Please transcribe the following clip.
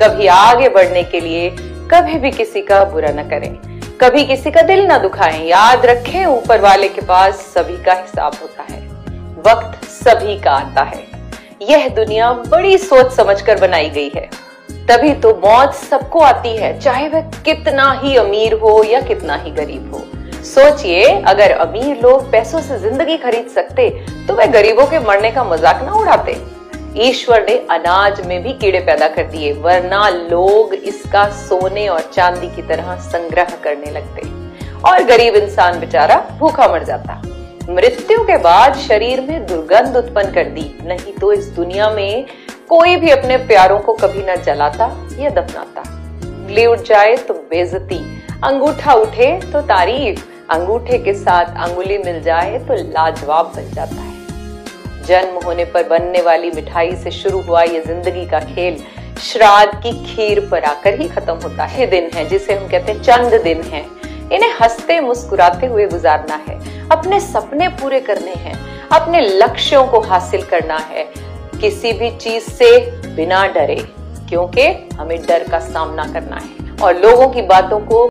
कभी आगे बढ़ने के लिए कभी भी किसी का बुरा न करें, कभी किसी का दिल न दुखाएं। याद रखें, ऊपर वाले के पास सभी का हिसाब होता है, वक्त सभी का आता है। यह दुनिया बड़ी सोच समझकर बनाई गई है, तभी तो मौत सबको आती है, चाहे वह कितना ही अमीर हो या कितना ही गरीब हो। सोचिए, अगर अमीर लोग पैसों से जिंदगी खरीद सकते तो वे गरीबों के मरने का मजाक ना उड़ाते। ईश्वर ने अनाज में भी कीड़े पैदा कर दिए, वरना लोग इसका सोने और चांदी की तरह संग्रह करने लगते और गरीब इंसान बेचारा भूखा मर जाता। मृत्यु के बाद शरीर में दुर्गंध उत्पन्न कर दी, नहीं तो इस दुनिया में कोई भी अपने प्यारों को कभी न जलाता या दफनाता। उंगली उठ जाए तो बेइज्जती, अंगूठा उठे तो तारीफ, अंगूठे के साथ अंगुली मिल जाए तो लाजवाब बन जाता है। जन्म होने पर बनने वाली मिठाई से शुरू हुआ ये जिंदगी का खेल श्राद्ध की खीर पर आकर ही खत्म होता है। दिन है जिसे हम कहते हैं चंद दिन है, इन्हें हंसते मुस्कुराते हुए गुजारना है, अपने सपने पूरे करने हैं, अपने लक्ष्यों को हासिल करना है, किसी भी चीज से बिना डरे, क्योंकि हमें डर का सामना करना है और लोगों की बातों को